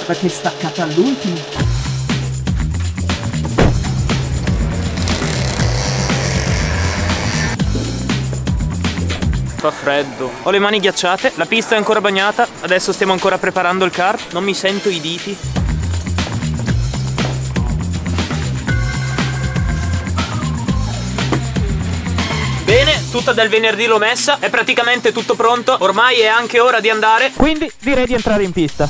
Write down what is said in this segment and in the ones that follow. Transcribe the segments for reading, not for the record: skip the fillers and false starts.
perché è staccata all'ultimo. Fa freddo. Ho le mani ghiacciate, la pista è ancora bagnata, adesso stiamo ancora preparando il kart, non mi sento i diti. Bene, tutta del venerdì l'ho messa, è praticamente tutto pronto, ormai è anche ora di andare, quindi direi di entrare in pista.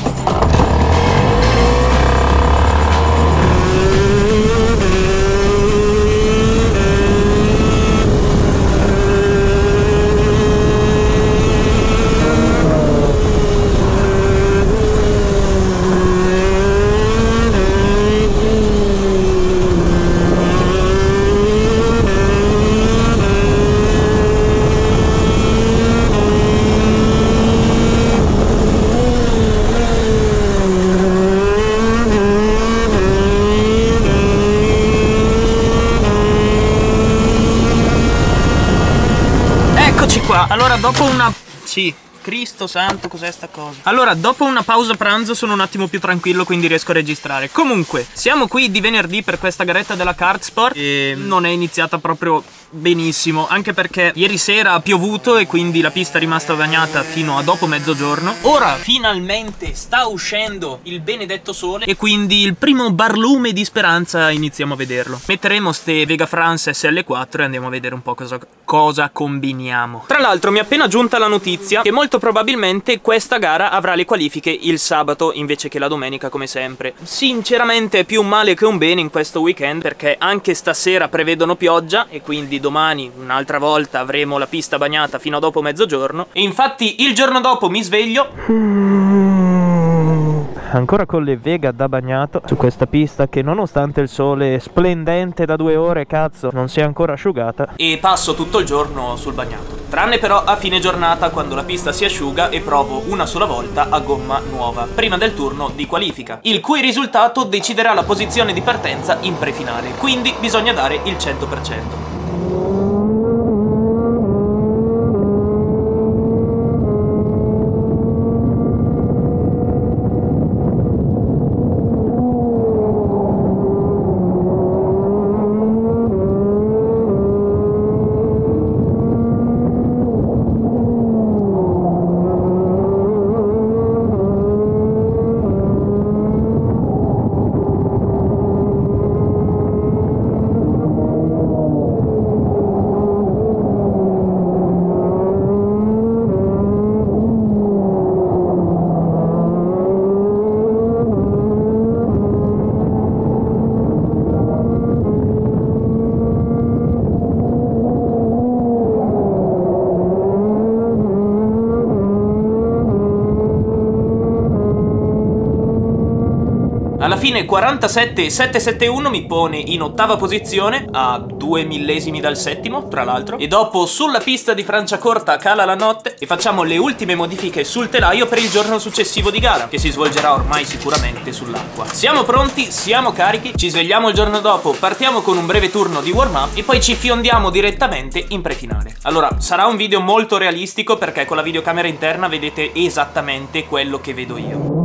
Qua. Allora dopo una... Sì, Cristo santo, cos'è sta cosa? Allora, dopo una pausa pranzo sono un attimo più tranquillo, quindi riesco a registrare. Comunque, siamo qui di venerdì per questa garetta della Kart Sport e non è iniziata proprio benissimo, anche perché ieri sera ha piovuto e quindi la pista è rimasta bagnata fino a dopo mezzogiorno. Ora finalmente sta uscendo il benedetto sole e quindi il primo barlume di speranza iniziamo a vederlo. Metteremo ste Vega France SL4 e andiamo a vedere un po' cosa combiniamo. Tra l'altro mi è appena giunta la notizia che molto probabilmente questa gara avrà le qualifiche il sabato invece che la domenica come sempre. Sinceramente è più un male che un bene in questo weekend, perché anche stasera prevedono pioggia e quindi domani un'altra volta avremo la pista bagnata fino a dopo mezzogiorno. E infatti il giorno dopo mi sveglio ancora con le Vega da bagnato su questa pista che, nonostante il sole splendente da 2 ore, cazzo, non si è ancora asciugata, e passo tutto il giorno sul bagnato, tranne però a fine giornata quando la pista si asciuga e provo una sola volta a gomma nuova prima del turno di qualifica, il cui risultato deciderà la posizione di partenza in prefinale, quindi bisogna dare il 100%. Alla fine 47,771 mi pone in ottava posizione, a 2 millesimi dal settimo, tra l'altro. E dopo sulla pista di Franciacorta cala la notte e facciamo le ultime modifiche sul telaio per il giorno successivo di gara, che si svolgerà ormai sicuramente sull'acqua. Siamo pronti, siamo carichi, ci svegliamo il giorno dopo, partiamo con un breve turno di warm up e poi ci fiondiamo direttamente in prefinale. Allora, sarà un video molto realistico perché con la videocamera interna vedete esattamente quello che vedo io.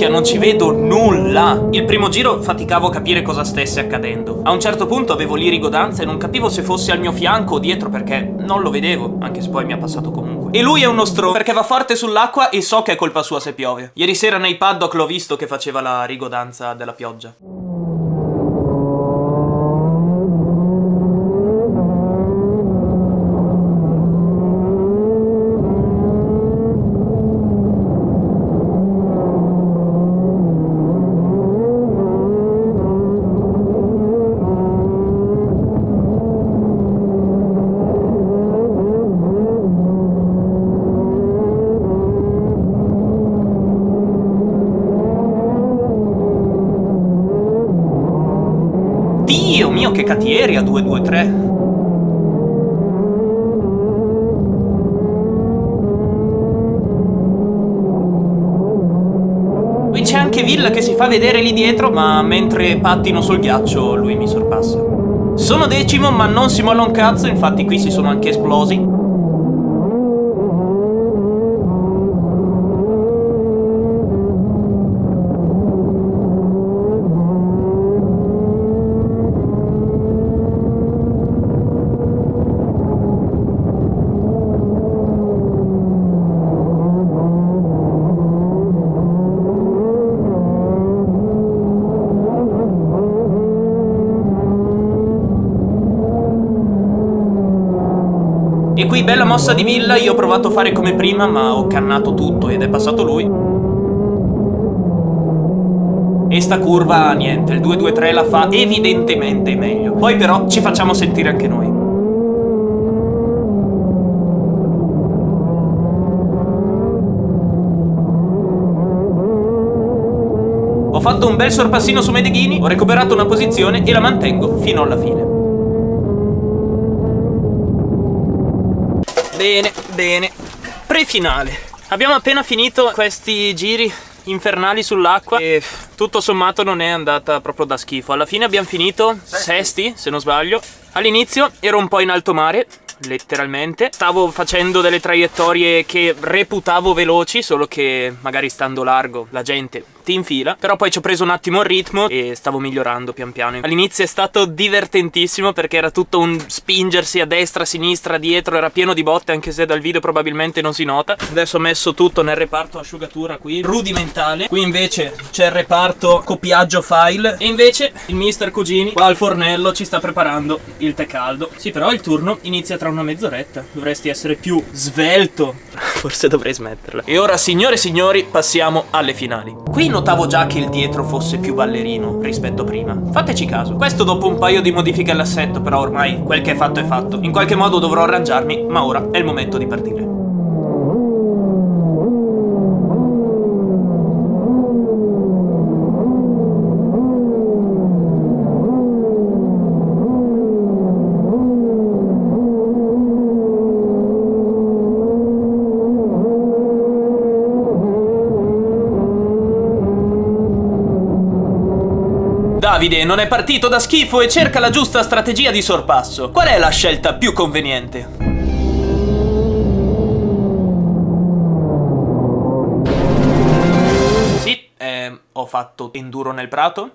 minchia, non ci vedo nulla. Il primo giro faticavo a capire cosa stesse accadendo. A un certo punto avevo l'irigodanza e non capivo se fosse al mio fianco o dietro perché non lo vedevo, anche se poi mi ha passato comunque. E lui è uno stronzo perché va forte sull'acqua e so che è colpa sua se piove. Ieri sera nei paddock l'ho visto che faceva la rigodanza della pioggia. Dio mio, che cattieri a 223. Qui c'è anche Villa che si fa vedere lì dietro, ma mentre pattino sul ghiaccio lui mi sorpassa. Sono decimo ma non si molla un cazzo, infatti qui si sono anche esplosi. E qui bella mossa di Villa, io ho provato a fare come prima ma ho cannato tutto ed è passato lui. E sta curva niente, il 223 la fa evidentemente meglio. Poi però ci facciamo sentire anche noi. Ho fatto un bel sorpassino su Medeghini, ho recuperato una posizione e la mantengo fino alla fine. Bene, bene. Prefinale. Abbiamo appena finito questi giri infernali sull'acqua e tutto sommato non è andata proprio da schifo. Alla fine abbiamo finito sesti, se non sbaglio. All'inizio ero un po' in alto mare, letteralmente. Stavo facendo delle traiettorie che reputavo veloci, solo che magari stando largo la gente ti infila. Però poi ci ho preso un attimo il ritmo e stavo migliorando pian piano. All'inizio è stato divertentissimo perché era tutto un spingersi a destra, a sinistra, a dietro. Era pieno di botte, anche se dal video probabilmente non si nota. Adesso ho messo tutto nel reparto asciugatura qui, rudimentale. Qui invece c'è il reparto copiaggio file. E invece il mister Cugini qua al fornello ci sta preparando il tè caldo. Sì, però il turno inizia tra una mezz'oretta. Dovresti essere più svelto. Forse dovrei smetterla. E ora, signore e signori, passiamo alle finali. Qui notavo già che il dietro fosse più ballerino rispetto a prima. Fateci caso. Questo dopo un paio di modifiche all'assetto, però ormai quel che è fatto è fatto. In qualche modo dovrò arrangiarmi, ma ora è il momento di partire. Davide non è partito da schifo e cerca la giusta strategia di sorpasso. Qual è la scelta più conveniente? Sì, ho fatto enduro nel prato.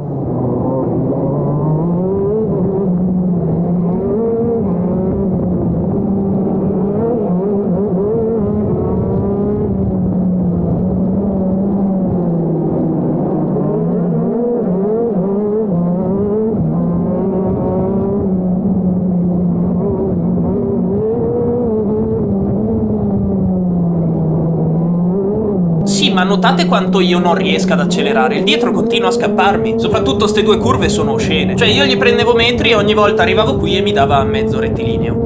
Ma notate quanto io non riesca ad accelerare. Il dietro continua a scapparmi. Soprattutto ste due curve sono oscene. Cioè io gli prendevo metri e ogni volta arrivavo qui e mi dava mezzo rettilineo.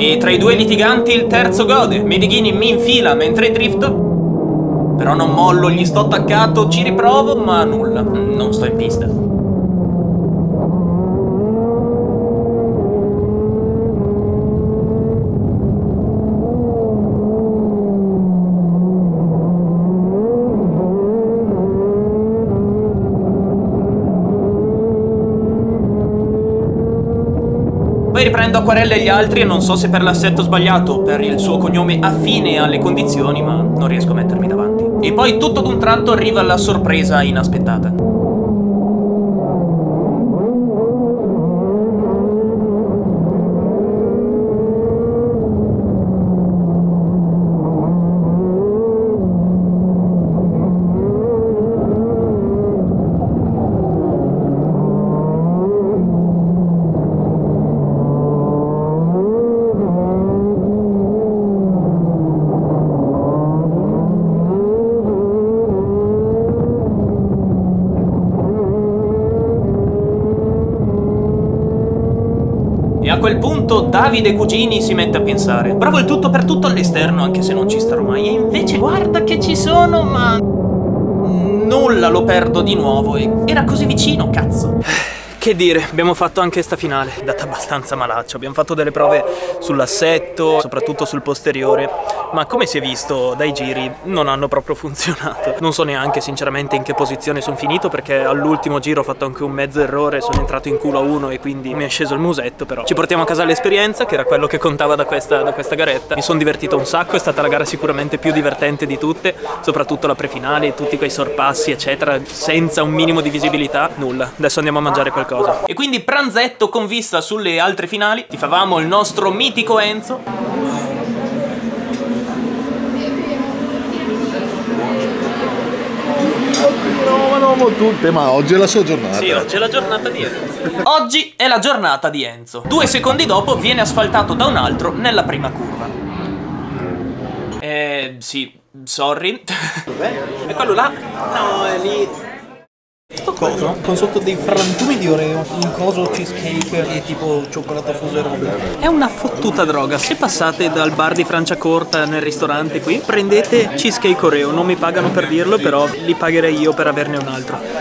E tra i due litiganti il terzo gode. Medeghini mi infila mentre drifto. Però non mollo, gli sto attaccato, ci riprovo, ma nulla. Non sto in pista. Poi riprendo Acquarella e gli altri e non so se per l'assetto sbagliato o per il suo cognome affine alle condizioni, ma non riesco a mettermi davanti. E poi tutto d'un tratto arriva la sorpresa inaspettata. E a quel punto Davide Cugini si mette a pensare: provo il tutto per tutto all'esterno, anche se non ci starò mai. E invece guarda che ci sono, ma nulla, lo perdo di nuovo. E era così vicino, cazzo. Che dire, abbiamo fatto anche sta finale, è andata abbastanza malaccio. Abbiamo fatto delle prove sull'assetto, soprattutto sul posteriore, ma come si è visto dai giri non hanno proprio funzionato. Non so neanche sinceramente in che posizione sono finito, perché all'ultimo giro ho fatto anche un mezzo errore, sono entrato in culo a uno e quindi mi è sceso il musetto. Però ci portiamo a casa l'esperienza, che era quello che contava da questa garetta. Mi sono divertito un sacco, è stata la gara sicuramente più divertente di tutte, soprattutto la prefinale, tutti quei sorpassi eccetera, senza un minimo di visibilità. Nulla, adesso andiamo a mangiare qualcosa. E quindi pranzetto con vista sulle altre finali. Tifavamo il nostro mitico Enzo. No, tutte, ma oggi è la sua giornata. Sì, oggi è la giornata di Enzo. Oggi è la giornata di Enzo. 2 secondi dopo viene asfaltato da un altro nella prima curva. Sì, sorry. Dov'è? È quello là. No, è lì. Coso? Con sotto dei frantumi di Oreo, in coso cheesecake e tipo cioccolato fuso e roba. È una fottuta droga. Se passate dal bar di Franciacorta nel ristorante qui, prendete cheesecake Oreo. Non mi pagano per dirlo, però li pagherei io per averne un altro.